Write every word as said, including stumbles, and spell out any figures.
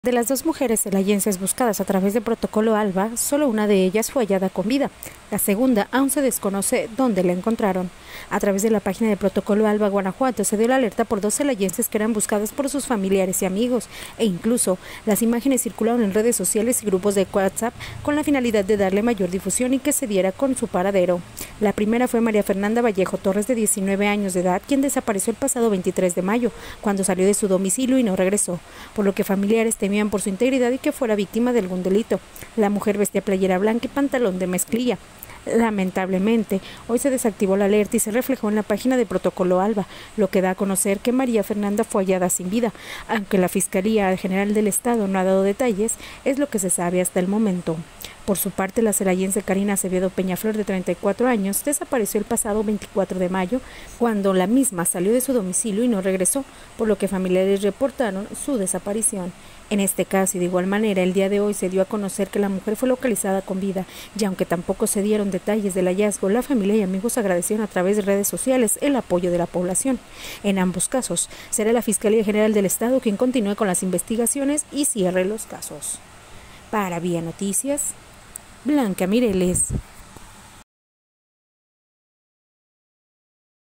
De las dos mujeres celayenses buscadas a través de Protocolo Alba, solo una de ellas fue hallada con vida. La segunda aún se desconoce dónde la encontraron. A través de la página de Protocolo Alba Guanajuato se dio la alerta por dos celayenses que eran buscadas por sus familiares y amigos, e incluso las imágenes circularon en redes sociales y grupos de WhatsApp con la finalidad de darle mayor difusión y que se diera con su paradero. La primera fue María Fernanda Vallejo Torres, de diecinueve años de edad, quien desapareció el pasado veintitrés de mayo, cuando salió de su domicilio y no regresó, por lo que familiares temían por su integridad y que fuera víctima de algún delito. La mujer vestía playera blanca y pantalón de mezclilla. Lamentablemente, hoy se desactivó la alerta y se reflejó en la página de Protocolo Alba, lo que da a conocer que María Fernanda fue hallada sin vida, aunque la Fiscalía General del Estado no ha dado detalles, es lo que se sabe hasta el momento. Por su parte, la celayense Karina Acevedo Peñaflor, de treinta y cuatro años, desapareció el pasado veinticuatro de mayo, cuando la misma salió de su domicilio y no regresó, por lo que familiares reportaron su desaparición. En este caso, y de igual manera, el día de hoy se dio a conocer que la mujer fue localizada con vida, y aunque tampoco se dieron detalles del hallazgo, la familia y amigos agradecieron a través de redes sociales el apoyo de la población. En ambos casos, será la Fiscalía General del Estado quien continúe con las investigaciones y cierre los casos. Para Vía Noticias, Blanca Mireles.